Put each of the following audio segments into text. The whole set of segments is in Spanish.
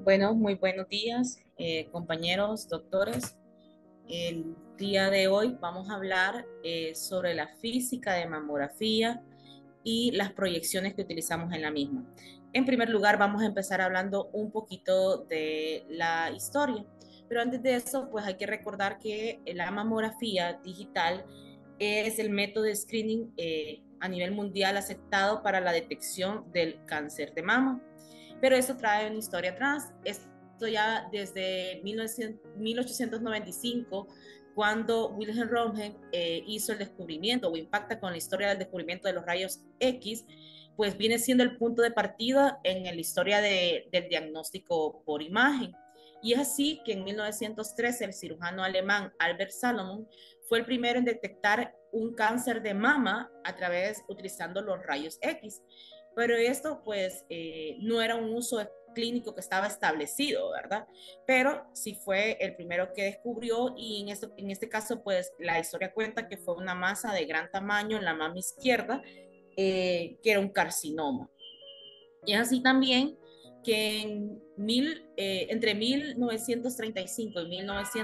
Bueno, muy buenos días, compañeros, doctores. El día de hoy vamos a hablar sobre la física de mamografía y las proyecciones que utilizamos en la misma. En primer lugar, vamos a empezar hablando un poquito de la historia. Pero antes de eso, pues hay que recordar que la mamografía digital es el método de screening a nivel mundial aceptado para la detección del cáncer de mama. Pero eso trae una historia atrás. Esto ya desde 1895, cuando Wilhelm Röntgen hizo el descubrimiento o impacta con la historia del descubrimiento de los rayos X, pues viene siendo el punto de partida en la historia del diagnóstico por imagen. Y es así que en 1913 el cirujano alemán Albert Salomon fue el primero en detectar un cáncer de mama a través utilizando los rayos X. Pero esto pues no era un uso clínico que estaba establecido, ¿verdad? Pero sí fue el primero que descubrió y en este caso pues la historia cuenta que fue una masa de gran tamaño en la mama izquierda que era un carcinoma. Y es así también que entre 1935 y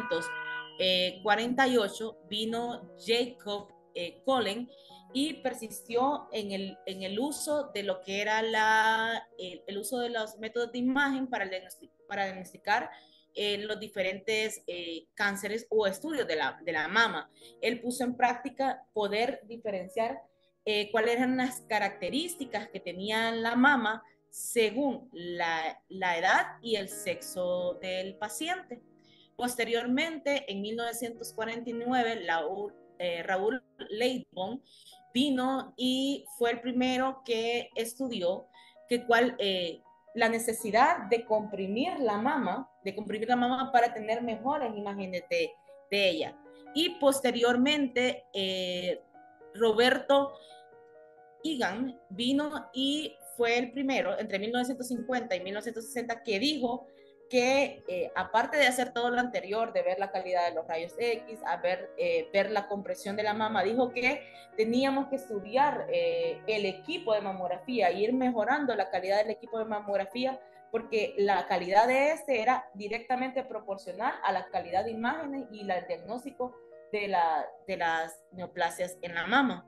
1948 vino Jacob Collen y persistió en el uso de lo que era el uso de los métodos de imagen para diagnosticar los diferentes cánceres o estudios de la mama. Él puso en práctica poder diferenciar cuáles eran las características que tenía la mama según la edad y el sexo del paciente. Posteriormente, en 1949, Raúl Leibon vino y fue el primero que estudió la necesidad de comprimir la mama para tener mejores imágenes de ella. Y posteriormente, Roberto Egan vino y fue el primero entre 1950 y 1960 que dijo que aparte de hacer todo lo anterior, de ver la calidad de los rayos X, ver la compresión de la mama, dijo que teníamos que estudiar el equipo de mamografía e ir mejorando la calidad del equipo de mamografía porque la calidad de este era directamente proporcional a la calidad de imágenes y el diagnóstico de las neoplasias en la mama.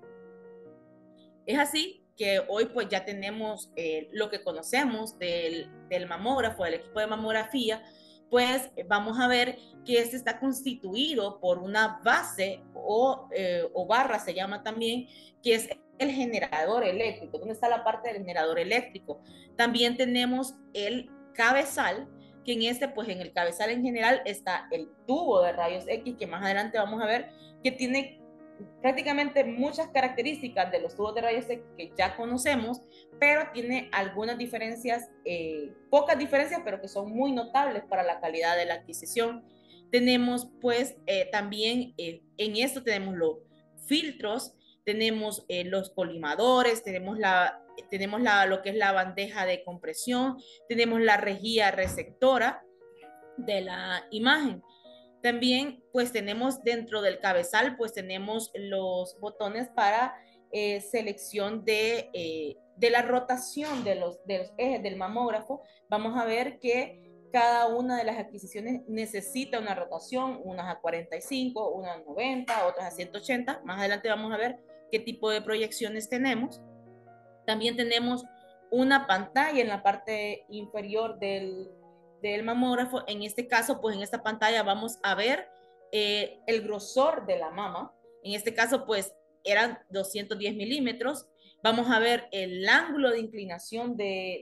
Es así que hoy pues ya tenemos lo que conocemos del mamógrafo, del equipo de mamografía, pues vamos a ver que este está constituido por una base o barra, se llama también, que es el generador eléctrico. ¿Dónde está la parte del generador eléctrico? También tenemos el cabezal, que en este, pues en el cabezal en general está el tubo de rayos X, que más adelante vamos a ver que tiene prácticamente muchas características de los tubos de rayos X que ya conocemos, pero tiene algunas diferencias, pocas diferencias, pero que son muy notables para la calidad de la adquisición. Tenemos pues también en esto tenemos los filtros, tenemos los colimadores, lo que es la bandeja de compresión, tenemos la rejilla receptora de la imagen. También, pues tenemos dentro del cabezal, pues tenemos los botones para selección de la rotación de los ejes del mamógrafo. Vamos a ver que cada una de las adquisiciones necesita una rotación, unas a 45, unas a 90, otras a 180. Más adelante vamos a ver qué tipo de proyecciones tenemos. También tenemos una pantalla en la parte inferior del mamógrafo. En este caso, pues en esta pantalla vamos a ver el grosor de la mama. En este caso, pues eran 210 milímetros. Vamos a ver el ángulo de inclinación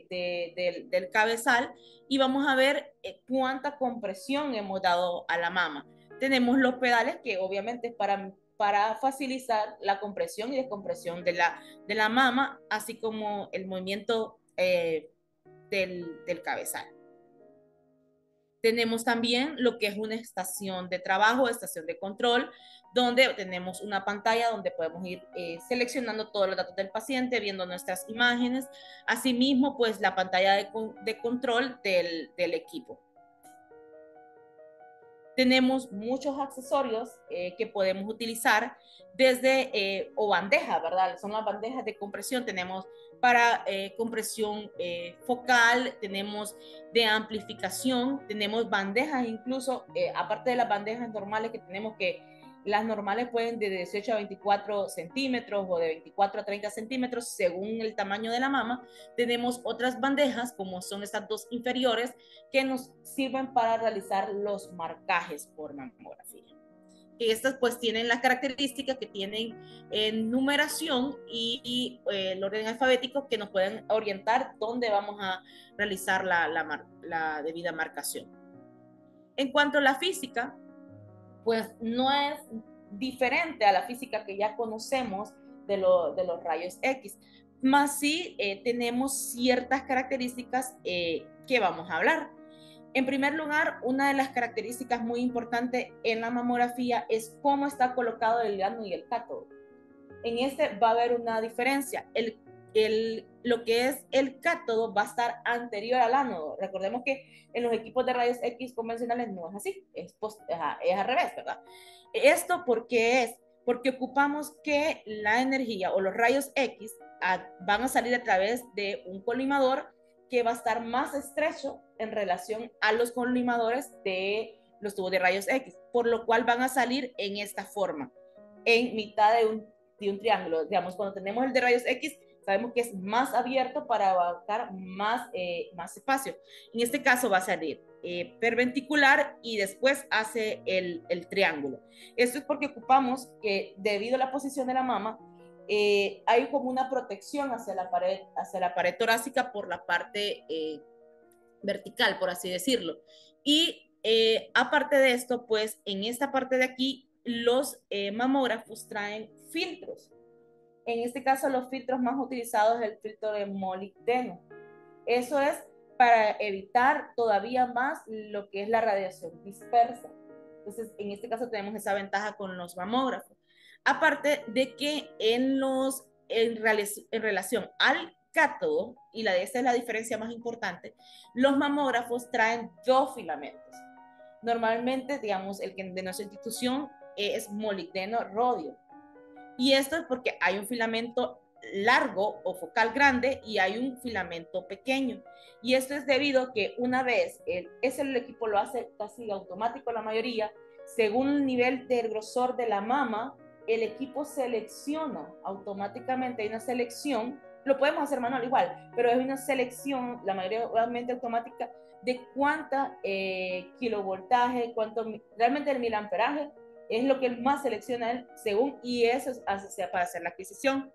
del cabezal y vamos a ver cuánta compresión hemos dado a la mama. Tenemos los pedales que obviamente es para facilitar la compresión y descompresión de la mama, así como el movimiento del cabezal. Tenemos también lo que es una estación de trabajo, estación de control, donde tenemos una pantalla donde podemos ir seleccionando todos los datos del paciente, viendo nuestras imágenes, asimismo pues la pantalla de control del equipo. Tenemos muchos accesorios que podemos utilizar desde, o bandejas, ¿verdad? Son las bandejas de compresión. Tenemos para compresión focal, tenemos de amplificación, tenemos bandejas incluso, aparte de las bandejas normales que tenemos, que las normales pueden de 18 a 24 centímetros o de 24 a 30 centímetros según el tamaño de la mama. Tenemos otras bandejas como son estas dos inferiores que nos sirven para realizar los marcajes por mamografía. Y estas pues tienen las características que tienen numeración y el orden alfabético que nos pueden orientar dónde vamos a realizar la debida marcación. En cuanto a la física, pues no es diferente a la física que ya conocemos de los rayos X, más sí tenemos ciertas características que vamos a hablar. En primer lugar, una de las características muy importantes en la mamografía es cómo está colocado el ánodo y el cátodo. En este va a haber una diferencia. Lo que es el cátodo va a estar anterior al ánodo. Recordemos que en los equipos de rayos X convencionales no es así, es al revés, ¿verdad? ¿Esto por qué es? Porque ocupamos que la energía o los rayos X van a salir a través de un colimador que va a estar más estrecho en relación a los colimadores de los tubos de rayos X, por lo cual van a salir en esta forma, en mitad de un triángulo. Digamos, cuando tenemos el de rayos X, sabemos que es más abierto para abarcar más espacio. En este caso va a salir perpendicular y después hace el triángulo. Esto es porque ocupamos que debido a la posición de la mama, hay como una protección hacia la pared torácica por la parte vertical, por así decirlo. Y aparte de esto, pues en esta parte de aquí, los mamógrafos traen filtros. En este caso, los filtros más utilizados es el filtro de molibdeno. Eso es para evitar todavía más lo que es la radiación dispersa. Entonces, en este caso tenemos esa ventaja con los mamógrafos. Aparte de que en relación al cátodo, y esa es la diferencia más importante, los mamógrafos traen dos filamentos. Normalmente, digamos, el que de nuestra institución es molibdeno rodio. Y esto es porque hay un filamento largo o focal grande y hay un filamento pequeño. Y esto es debido a que una vez el equipo lo hace casi automático la mayoría, según el nivel de grosor de la mama, el equipo selecciona automáticamente, hay una selección, lo podemos hacer manual igual, pero es una selección, la mayoría realmente automática, de cuánta kilovoltaje, cuánto realmente el miliamperaje es lo que más selecciona él según, y eso es para hacer la adquisición.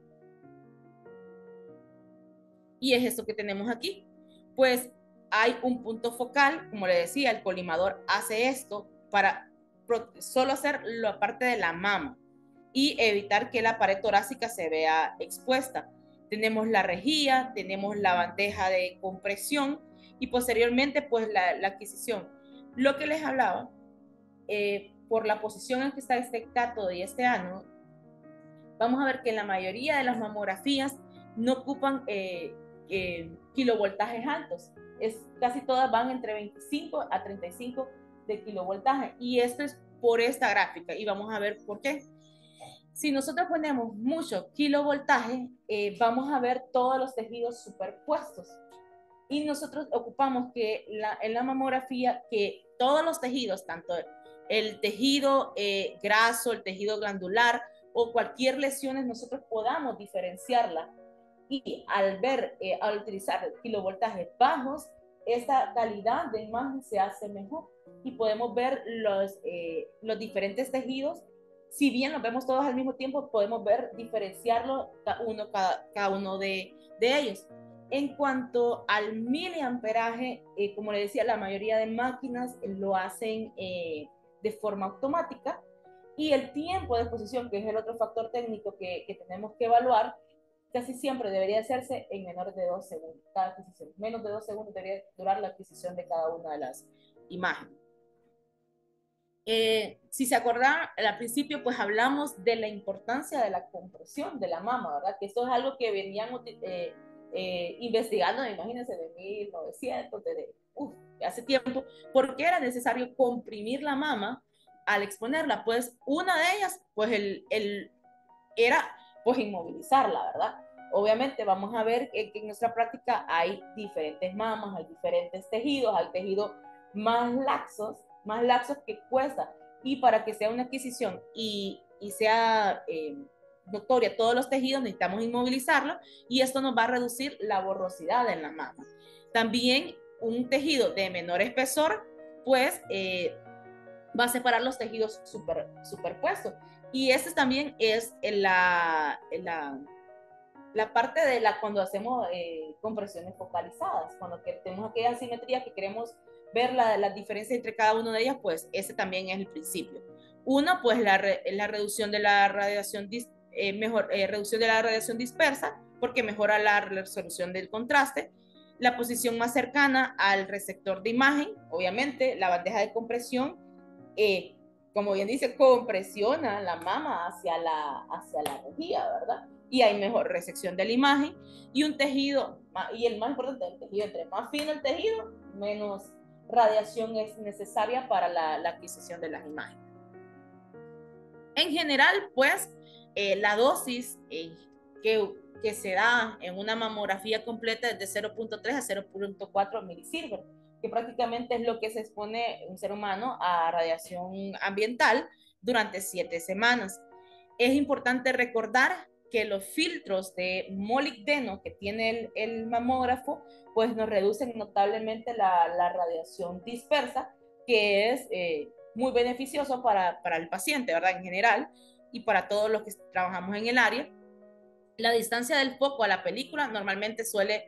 Y es esto que tenemos aquí. Pues hay un punto focal, como le decía, el colimador hace esto para solo hacer la parte de la mama y evitar que la pared torácica se vea expuesta. Tenemos la rejilla, tenemos la bandeja de compresión y posteriormente pues la adquisición. Lo que les hablaba, por la posición en que está este cátodo y este ánodo, vamos a ver que en la mayoría de las mamografías no ocupan kilovoltajes altos. Casi todas van entre 25 a 35 de kilovoltaje. Y esto es por esta gráfica. Y vamos a ver por qué. Si nosotros ponemos mucho kilovoltaje, vamos a ver todos los tejidos superpuestos. Y nosotros ocupamos que en la mamografía que todos los tejidos, tanto el tejido graso, el tejido glandular o cualquier lesión, nosotros podamos diferenciarla. Y al utilizar kilovoltajes bajos, esta calidad de imagen se hace mejor y podemos ver los diferentes tejidos. Si bien los vemos todos al mismo tiempo, podemos diferenciarlo cada uno de ellos. En cuanto al miliamperaje, como le decía, la mayoría de máquinas lo hacen de forma automática, y el tiempo de exposición, que es el otro factor técnico que tenemos que evaluar, casi siempre debería hacerse en menor de 2 segundos. Cada adquisición, menos de 2 segundos debería durar la adquisición de cada una de las imágenes. Si se acordan, al principio pues hablamos de la importancia de la compresión de la mama, ¿verdad? Que esto es algo que venían investigando, imagínense, de 1900, hace tiempo, ¿por qué era necesario comprimir la mama al exponerla? Pues una de ellas, pues era pues inmovilizarla, ¿verdad? Obviamente vamos a ver que en nuestra práctica hay diferentes mamas, hay diferentes tejidos, hay tejidos más laxos que cuesta. Y para que sea una adquisición y sea notoria todos los tejidos, necesitamos inmovilizarlo y esto nos va a reducir la borrosidad en la mama. También un tejido de menor espesor, pues va a separar los tejidos superpuestos. Y este también es la parte de cuando hacemos compresiones focalizadas, cuando que tenemos aquella asimetría que queremos ver la diferencia entre cada uno de ellas, pues ese también es el principio. Uno, pues la reducción de la radiación, reducción de la radiación dispersa, porque mejora la resolución del contraste. La posición más cercana al receptor de imagen, obviamente, la bandeja de compresión, como bien dice, compresiona la mama hacia la rejilla, ¿verdad? Y hay mejor resección de la imagen y un tejido, y el más importante, el tejido, entre más fino el tejido, menos radiación es necesaria para la adquisición de las imágenes. En general, pues, la dosis que se da en una mamografía completa es de 0.3 a 0.4 milisievert, que prácticamente es lo que se expone un ser humano a radiación ambiental durante 7 semanas. Es importante recordar que los filtros de molibdeno que tiene el mamógrafo, pues nos reducen notablemente la radiación dispersa, que es muy beneficioso para el paciente, ¿verdad? En general, y para todos los que trabajamos en el área. La distancia del foco a la película normalmente suele,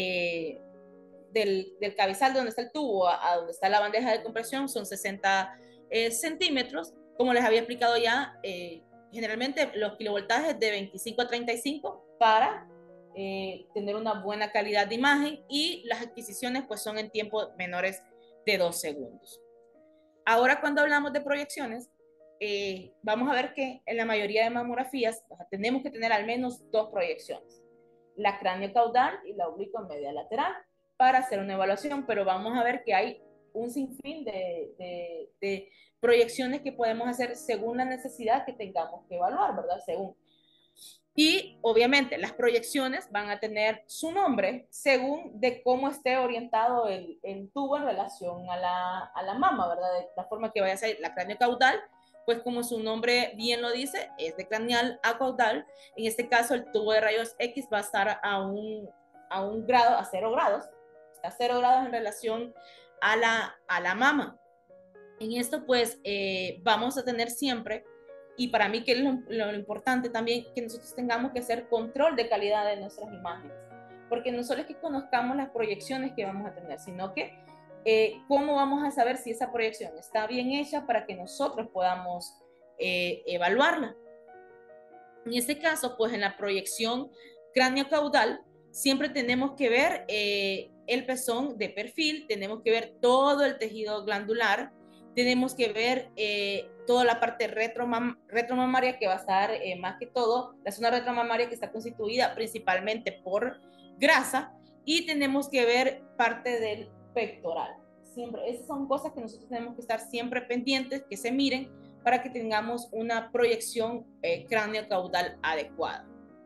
del cabezal donde está el tubo a donde está la bandeja de compresión, son 60 centímetros. Como les había explicado ya, generalmente los kilovoltajes de 25 a 35 para tener una buena calidad de imagen, y las adquisiciones pues son en tiempos menores de 2 segundos. Ahora, cuando hablamos de proyecciones, vamos a ver que en la mayoría de mamografías tenemos que tener al menos 2 proyecciones, la cráneo-caudal y la oblicua media lateral, para hacer una evaluación, pero vamos a ver que hay un sinfín de proyecciones que podemos hacer según la necesidad que tengamos que evaluar, ¿verdad? Y obviamente las proyecciones van a tener su nombre según de cómo esté orientado el tubo en relación a la mama, ¿verdad? De la forma que vaya a ser la cráneo caudal, pues como su nombre bien lo dice, es de craneal a caudal. En este caso el tubo de rayos X va a estar a un grado, a 0 grados, está a 0 grados en relación a la mama. En esto pues vamos a tener siempre, y para mí que es lo importante también, que nosotros tengamos que hacer control de calidad de nuestras imágenes, porque no solo es que conozcamos las proyecciones que vamos a tener, sino que cómo vamos a saber si esa proyección está bien hecha para que nosotros podamos evaluarla. En este caso, pues en la proyección cráneo-caudal, siempre tenemos que ver el pezón de perfil, tenemos que ver todo el tejido glandular, tenemos que ver toda la parte retromamaria, que va a estar más que todo, la zona retromamaria que está constituida principalmente por grasa, y tenemos que ver parte del pectoral. Siempre, esas son cosas que nosotros tenemos que estar siempre pendientes, que se miren, para que tengamos una proyección cráneo-caudal adecuada.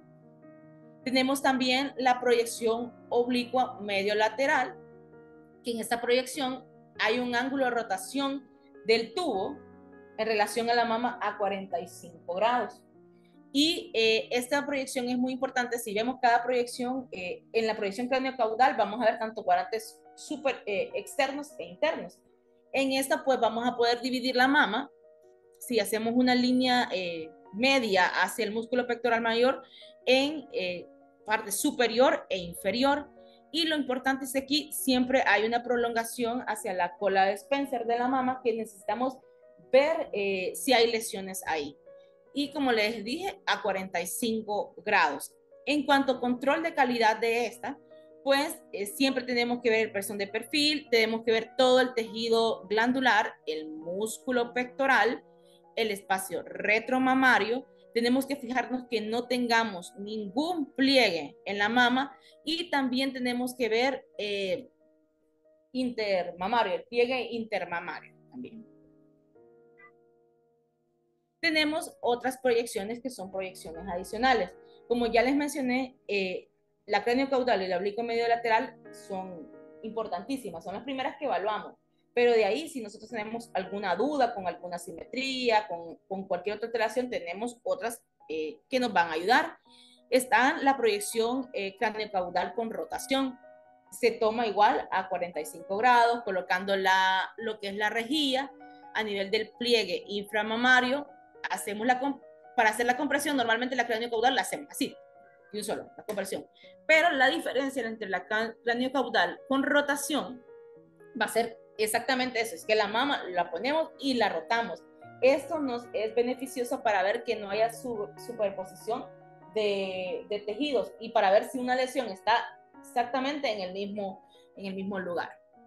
Tenemos también la proyección oblicua medio-lateral, que en esta proyección hay un ángulo de rotación del tubo en relación a la mama a 45 grados. Y esta proyección es muy importante. Si vemos cada proyección, en la proyección cráneo-caudal vamos a ver tanto cuadrantes externos e internos. En esta pues vamos a poder dividir la mama. Si hacemos una línea media hacia el músculo pectoral mayor en parte superior e inferior. Y lo importante es que aquí siempre hay una prolongación hacia la cola de Spencer de la mama, que necesitamos ver si hay lesiones ahí. Y como les dije, a 45 grados. En cuanto a control de calidad de esta, pues siempre tenemos que ver el pezón de perfil, tenemos que ver todo el tejido glandular, el músculo pectoral, el espacio retromamario. Tenemos que fijarnos que no tengamos ningún pliegue en la mama, y también tenemos que ver intermamario, el pliegue intermamario también. Tenemos otras proyecciones que son proyecciones adicionales. Como ya les mencioné, la craneocaudal y la oblicuo medio lateral son importantísimas, son las primeras que evaluamos. Pero de ahí, si nosotros tenemos alguna duda con alguna simetría, con cualquier otra alteración, tenemos otras que nos van a ayudar. Está la proyección craneocaudal con rotación. Se toma igual a 45 grados, colocando lo que es la rejilla a nivel del pliegue inframamario. Hacemos para hacer la compresión, normalmente la craneocaudal la hacemos así, y un solo, la compresión. Pero la diferencia entre la craneocaudal con rotación va a ser exactamente eso, es que la mama la ponemos y la rotamos. Esto nos es beneficioso para ver que no haya superposición de tejidos y para ver si una lesión está exactamente en el mismo lugar.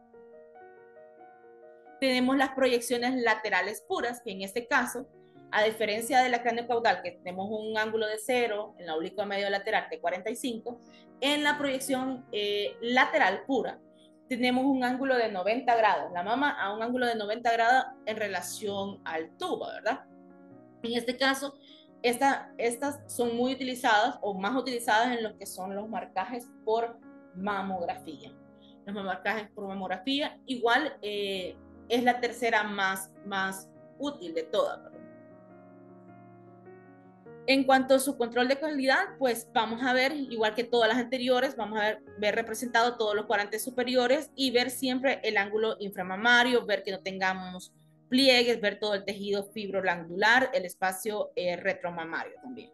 Tenemos las proyecciones laterales puras, que en este caso, a diferencia de la craneocaudal, que tenemos un ángulo de 0, en la oblicua medio lateral de 45, en la proyección lateral pura, tenemos un ángulo de 90 grados, la mama a un ángulo de 90 grados en relación al tubo, ¿verdad? En este caso, estas son muy utilizadas o más utilizadas en lo que son los marcajes por mamografía. Los marcajes por mamografía, igual es la tercera más útil de todas. En cuanto a su control de calidad, pues vamos a ver, igual que todas las anteriores, vamos a ver representado todos los cuadrantes superiores y ver siempre el ángulo inframamario, ver que no tengamos pliegues, ver todo el tejido fibroglandular, el espacio retromamario también.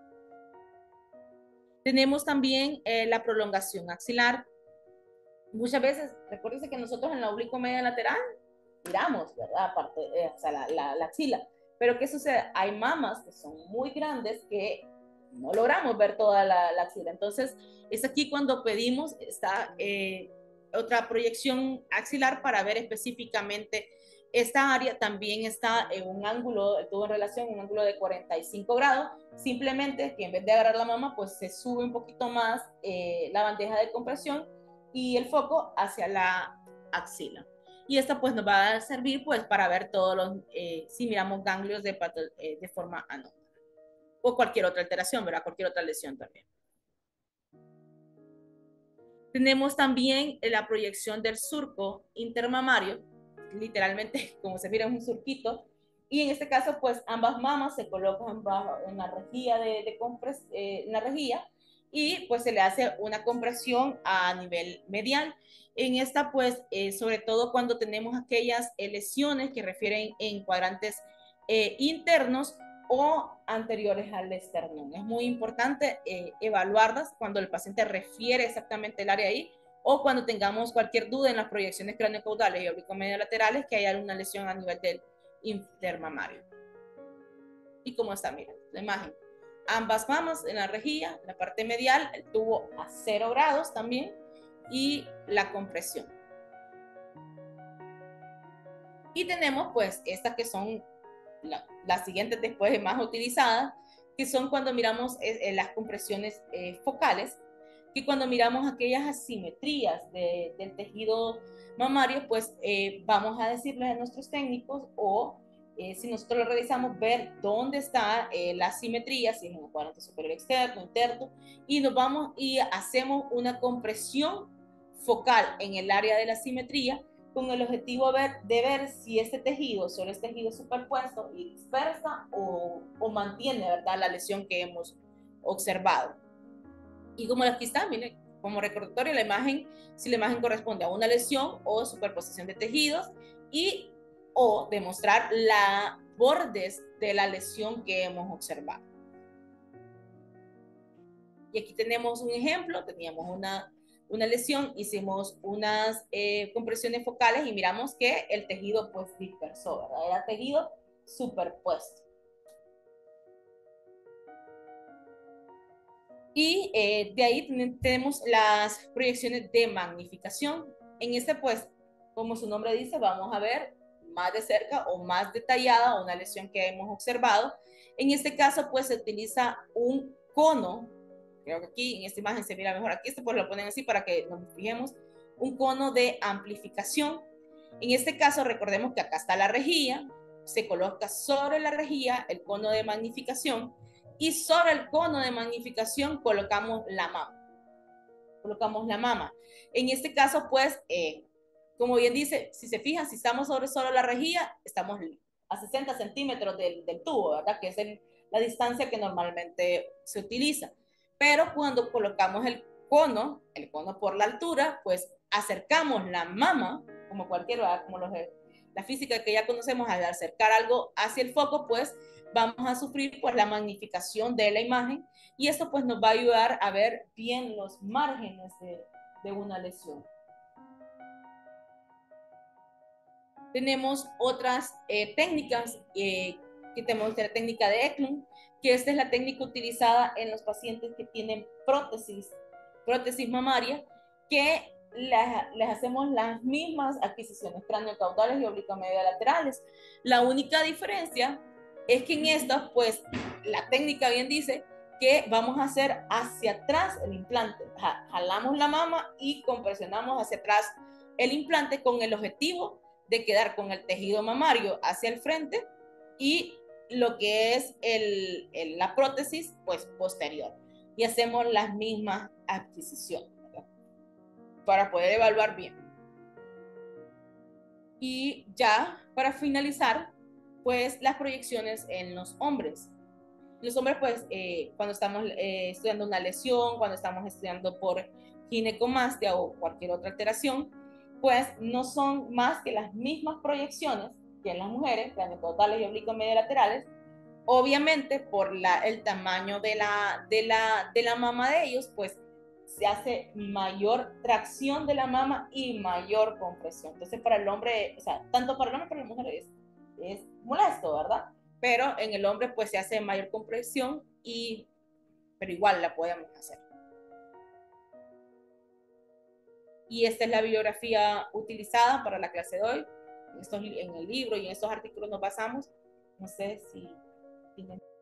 Tenemos también la prolongación axilar. Muchas veces, recuérdense que nosotros en la oblicuo media lateral miramos, ¿verdad? Aparte, o sea, la axila. Pero ¿qué sucede? Hay mamas que son muy grandes que no logramos ver toda la axila. Entonces, es aquí cuando pedimos esta otra proyección axilar para ver específicamente esta área. También está en un ángulo, tuvo en relación un ángulo de 45 grados. Simplemente que en vez de agarrar la mama, pues se sube un poquito más la bandeja de compresión y el foco hacia la axila. Y esta pues nos va a servir pues para ver todos los, si miramos ganglios de forma anómala. O cualquier otra alteración, ¿verdad? Cualquier otra lesión también. Tenemos también la proyección del surco intermamario, literalmente como se mira es un surquito, y en este caso pues ambas mamas se colocan en la rejilla en la rejilla y pues se le hace una compresión a nivel medial. En esta pues sobre todo cuando tenemos aquellas lesiones que refieren en cuadrantes internos o anteriores al esternón. Es muy importante evaluarlas cuando el paciente refiere exactamente el área ahí o cuando tengamos cualquier duda en las proyecciones craneocaudales y oblicuo-medio laterales que haya alguna lesión a nivel del intermamario. Y como está, miren, la imagen. Ambas mamas en la rejilla, la parte medial, el tubo a 0 grados también y la compresión. Y tenemos pues estas que son las siguientes después más utilizadas, que son cuando miramos las compresiones focales, que cuando miramos aquellas asimetrías del tejido mamario, pues vamos a decirles a nuestros técnicos o si nosotros lo realizamos, ver dónde está la asimetría, si es en el cuadrante superior externo, interno, y nos vamos y hacemos una compresión focal en el área de la asimetría con el objetivo de ver si este tejido solo es tejido superpuesto y dispersa o mantiene, ¿verdad?, la lesión que hemos observado. Y como aquí está, miren, como recordatorio, la imagen, si la imagen corresponde a una lesión o superposición de tejidos y o demostrar la bordes de la lesión que hemos observado. Y aquí tenemos un ejemplo, teníamos una lesión, hicimos unas compresiones focales y miramos que el tejido pues dispersó, ¿verdad? Era tejido superpuesto. Y de ahí tenemos las proyecciones de magnificación. En este pues, como su nombre dice, vamos a ver más de cerca o más detallada una lesión que hemos observado. En este caso pues se utiliza un cono. Creo que aquí en esta imagen se mira mejor. Aquí pues lo ponen así para que nos fijemos. un cono de amplificación. En este caso, recordemos que acá está la rejilla, se coloca sobre la rejilla el cono de magnificación y sobre el cono de magnificación colocamos la mama. Colocamos la mama. En este caso, pues, como bien dice, si se fijan, si estamos sobre solo la rejilla, estamos a 60 centímetros del tubo, ¿verdad? Que es la distancia que normalmente se utiliza. Pero cuando colocamos el cono por la altura, pues acercamos la mama, como cualquier, ¿verdad? Como la física que ya conocemos, al acercar algo hacia el foco, pues vamos a sufrir pues la magnificación de la imagen y esto pues nos va a ayudar a ver bien los márgenes de una lesión. Tenemos otras técnicas que tenemos la técnica de Eklund, que esta es la técnica utilizada en los pacientes que tienen prótesis mamaria, que les hacemos las mismas adquisiciones craniocaudales y oblicuomediolaterales. La única diferencia es que en estas, pues, la técnica bien dice que vamos a hacer hacia atrás el implante. Jalamos la mama y compresionamos hacia atrás el implante con el objetivo de quedar con el tejido mamario hacia el frente y lo que es la prótesis, pues posterior. Y hacemos las mismas adquisiciones, ¿verdad? Para poder evaluar bien. Y ya para finalizar, pues las proyecciones en los hombres. Los hombres, pues, cuando estamos estudiando una lesión, cuando estamos estudiando por ginecomastia o cualquier otra alteración, pues no son más que las mismas proyecciones que en las mujeres, craniocaudales y oblicuomediolaterales. Obviamente, por el tamaño de la mama de ellos, pues se hace mayor tracción de la mama y mayor compresión. Entonces, para el hombre, o sea, tanto para el hombre como para la mujer es molesto, ¿verdad? Pero en el hombre, pues se hace mayor compresión, pero igual la podemos hacer. Y esta es la bibliografía utilizada para la clase de hoy. En el libro y en estos artículos nos basamos. No sé si tienen